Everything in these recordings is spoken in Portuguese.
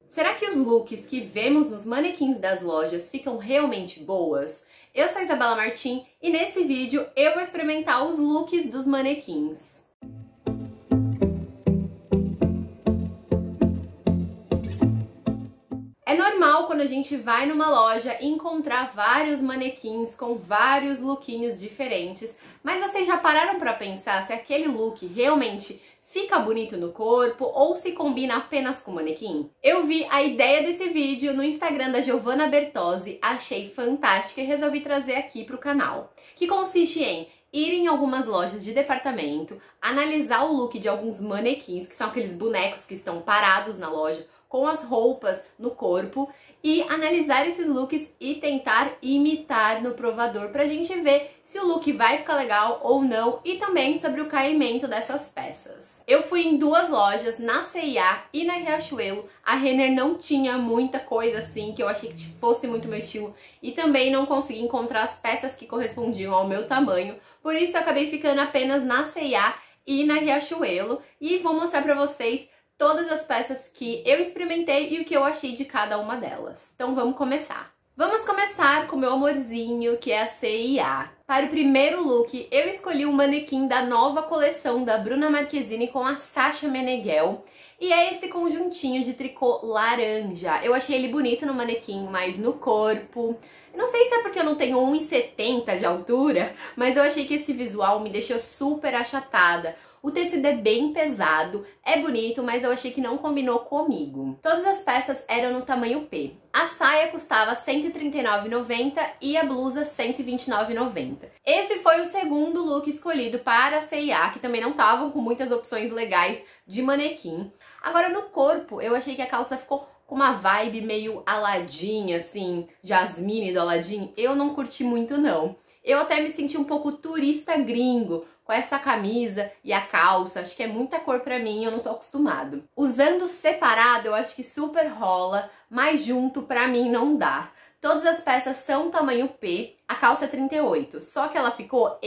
Será que os looks que vemos nos manequins das lojas ficam realmente boas? Eu sou a Isabela Martim e nesse vídeo eu vou experimentar os looks dos manequins. É normal quando a gente vai numa loja encontrar vários manequins com vários lookinhos diferentes, mas vocês já pararam para pensar se aquele look realmente fica bonito no corpo ou se combina apenas com o manequim? Eu vi a ideia desse vídeo no Instagram da Giovanna Bertozzi, achei fantástica e resolvi trazer aqui para o canal, que consiste em ir em algumas lojas de departamento, analisar o look de alguns manequins, que são aqueles bonecos que estão parados na loja, com as roupas no corpo, e analisar esses looks e tentar imitar no provador pra gente ver se o look vai ficar legal ou não e também sobre o caimento dessas peças. Eu fui em duas lojas, na C&A e na Riachuelo. A Renner não tinha muita coisa assim que eu achei que fosse muito meu estilo e também não consegui encontrar as peças que correspondiam ao meu tamanho, por isso eu acabei ficando apenas na C&A e na Riachuelo e vou mostrar pra vocês todas as peças que eu experimentei e o que eu achei de cada uma delas. Então vamos começar. Vamos começar com o meu amorzinho, que é a C&A. Para o primeiro look, eu escolhi um manequim da nova coleção da Bruna Marquezine com a Sasha Meneghel. E é esse conjuntinho de tricô laranja. Eu achei ele bonito no manequim, mas no corpo... Não sei se é porque eu não tenho 1,70 de altura, mas eu achei que esse visual me deixou super achatada. O tecido é bem pesado, é bonito, mas eu achei que não combinou comigo. Todas as peças eram no tamanho P. A saia custava R$ 139,90 e a blusa R$ 129,90. Esse foi o segundo look escolhido para a C&A, que também não estavam com muitas opções legais de manequim. Agora no corpo, eu achei que a calça ficou com uma vibe meio Aladdin, assim, Jasmine do Aladdin. Eu não curti muito não. Eu até me senti um pouco turista gringo com essa camisa e a calça, acho que é muita cor pra mim, eu não tô acostumado. Usando separado eu acho que super rola, mas junto pra mim não dá. Todas as peças são tamanho P, a calça é 38, só que ela ficou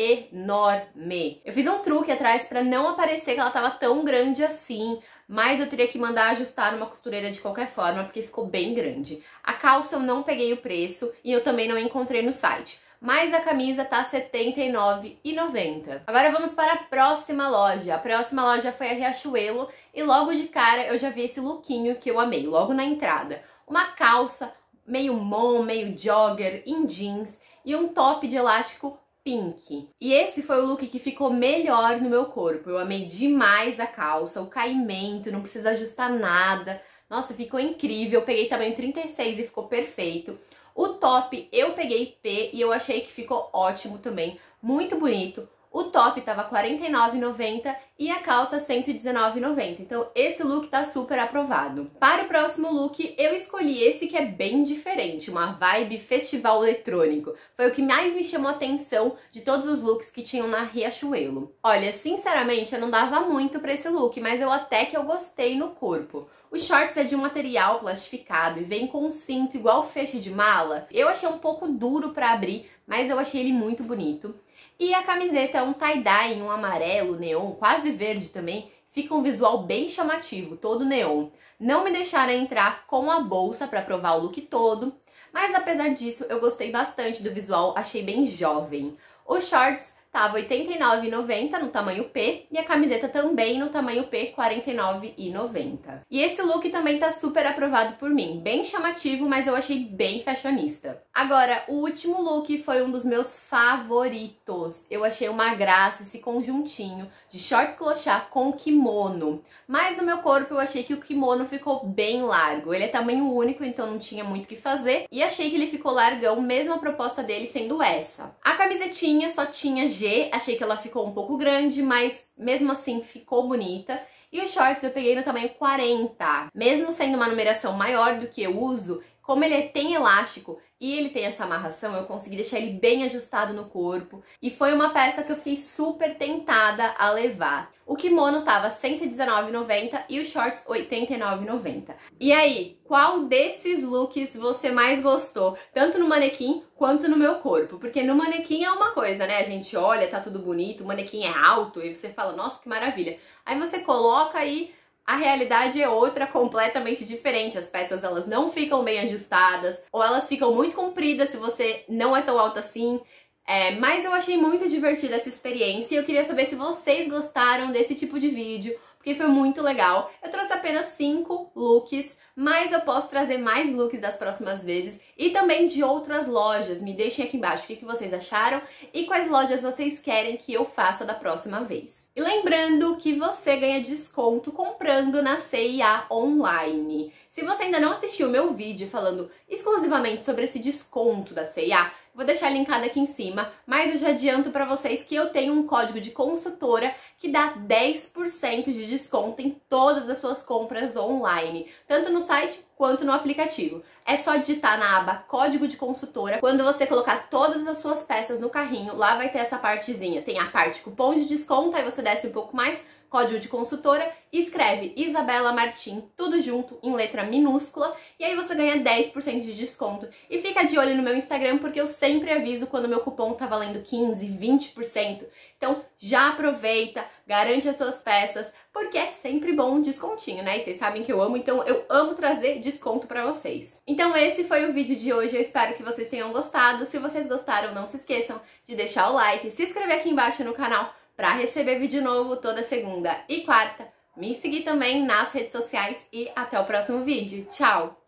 enorme. Eu fiz um truque atrás pra não aparecer que ela tava tão grande assim, mas eu teria que mandar ajustar numa costureira de qualquer forma, porque ficou bem grande. A calça eu não peguei o preço e eu também não encontrei no site. Mas a camisa tá R$ 79,90. Agora vamos para a próxima loja. A próxima loja foi a Riachuelo e logo de cara eu já vi esse lookinho que eu amei, logo na entrada. Uma calça meio mom, meio jogger, em jeans e um top de elástico pink. E esse foi o look que ficou melhor no meu corpo. Eu amei demais a calça, o caimento, não precisa ajustar nada. Nossa, ficou incrível. Eu peguei tamanho 36 e ficou perfeito. O top eu peguei P e eu achei que ficou ótimo também, muito bonito. O top tava R$ 49,90 e a calça R$ 119,90. Então esse look tá super aprovado. Para o próximo look eu escolhi esse que é bem diferente, uma vibe festival eletrônico. Foi o que mais me chamou a atenção de todos os looks que tinham na Riachuelo. Olha, sinceramente eu não dava muito pra esse look, mas até que eu gostei no corpo. O shorts é de um material plastificado e vem com um cinto igual feixe de mala. Eu achei um pouco duro pra abrir, mas eu achei ele muito bonito. E a camiseta é um tie-dye em um amarelo neon, quase verde também. Fica um visual bem chamativo, todo neon. Não me deixaram entrar com a bolsa para provar o look todo, mas apesar disso eu gostei bastante do visual, achei bem jovem. Os shorts tava R$ 89,90 no tamanho P e a camiseta também no tamanho P, R$ 49,90. E esse look também tá super aprovado por mim, bem chamativo, mas eu achei bem fashionista. Agora, o último look foi um dos meus favoritos. Eu achei uma graça esse conjuntinho de shorts clochá com kimono. Mas no meu corpo eu achei que o kimono ficou bem largo. Ele é tamanho único, então não tinha muito o que fazer. E achei que ele ficou largão, mesmo a proposta dele sendo essa. A camisetinha só tinha G, achei que ela ficou um pouco grande, mas mesmo assim ficou bonita. E os shorts eu peguei no tamanho 40. Mesmo sendo uma numeração maior do que eu uso, como ele tem elástico e ele tem essa amarração, eu consegui deixar ele bem ajustado no corpo. E foi uma peça que eu fiquei super tentada a levar. O kimono tava R$ 119,90 e os shorts R$ 89,90. E aí, qual desses looks você mais gostou? Tanto no manequim quanto no meu corpo. Porque no manequim é uma coisa, né? A gente olha, tá tudo bonito, o manequim é alto e você fala, nossa, que maravilha. Aí você coloca e a realidade é outra, completamente diferente. As peças elas não ficam bem ajustadas, ou elas ficam muito compridas se você não é tão alta assim. Mas eu achei muito divertida essa experiência e eu queria saber se vocês gostaram desse tipo de vídeo, porque foi muito legal. Eu trouxe apenas 5 looks, mas eu posso trazer mais looks das próximas vezes e também de outras lojas. Me deixem aqui embaixo o que vocês acharam e quais lojas vocês querem que eu faça da próxima vez. E lembrando que você ganha desconto comprando na C&A Online. Se você ainda não assistiu o meu vídeo falando exclusivamente sobre esse desconto da C&A, vou deixar linkado aqui em cima, mas eu já adianto pra vocês que eu tenho um código de consultora que dá 10% de desconto em todas as suas compras online, tanto no site quanto no aplicativo. É só digitar na aba Código de Consultora. Quando você colocar todas as suas peças no carrinho, lá vai ter essa partezinha. Tem a parte cupom de desconto, aí você desce um pouco mais, Código de Consultora, e escreve Isabela Martim, tudo junto, em letra minúscula, e aí você ganha 10% de desconto. E fica de olho no meu Instagram, porque eu sempre aviso quando meu cupom tá valendo 15%, 20%. Então já aproveita, garante as suas peças, porque é sempre bom um descontinho, né? E vocês sabem que eu amo, então eu amo trazer desconto pra vocês. Então esse foi o vídeo de hoje, eu espero que vocês tenham gostado. Se vocês gostaram, não se esqueçam de deixar o like, se inscrever aqui embaixo no canal, para receber vídeo novo toda segunda e quarta. Me seguir também nas redes sociais e até o próximo vídeo. Tchau!